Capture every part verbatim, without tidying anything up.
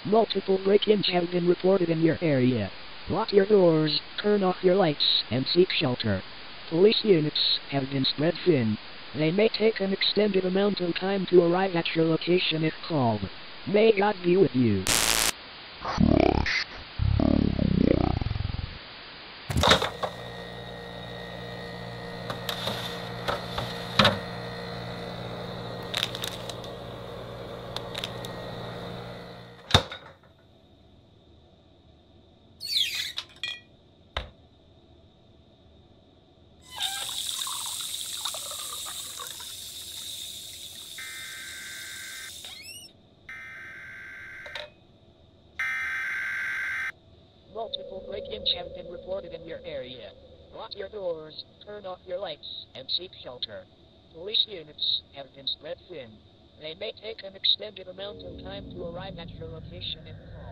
Multiple break-ins have been reported in your area. Lock your doors, turn off your lights, and seek shelter. Police units have been spread thin. They may take an extended amount of time to arrive at your location if called. May God be with you. Multiple break-ins have been reported in your area. Lock your doors, turn off your lights, and seek shelter. Police units have been spread thin. They may take an extended amount of time to arrive at your location if called.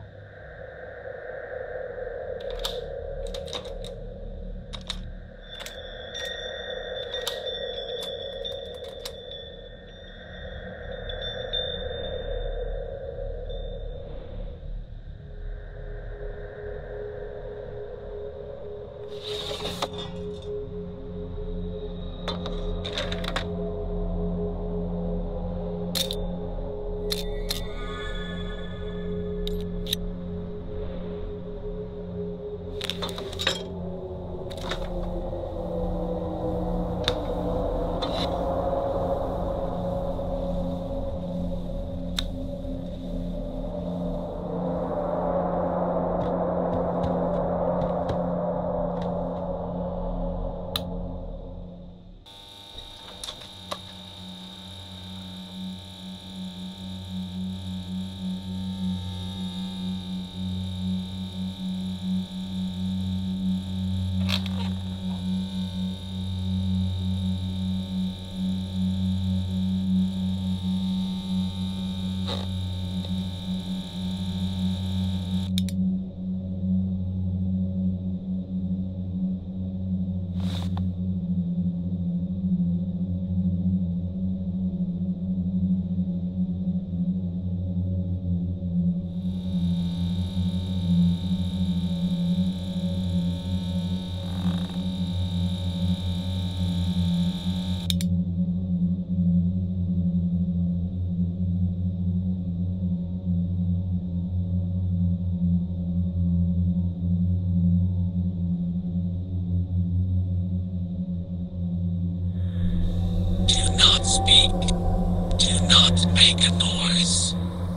Speak. Do not make a noise.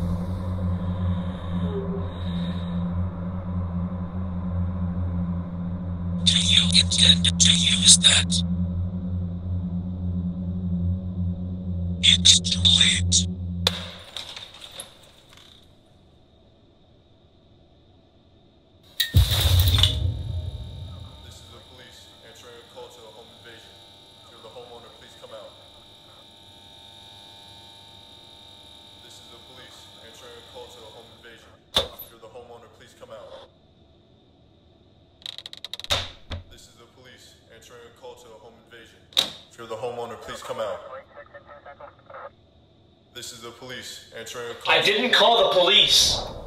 Do you intend to use that? It's too late. This is the police answering a call to a home invasion. If you're the homeowner, please come out. This is the police answering a call to a home invasion. If you're the homeowner, please come out. This is the police answering a call to a home invasion. If you're the homeowner, please come out. This is the police answering a call. I didn't call the police.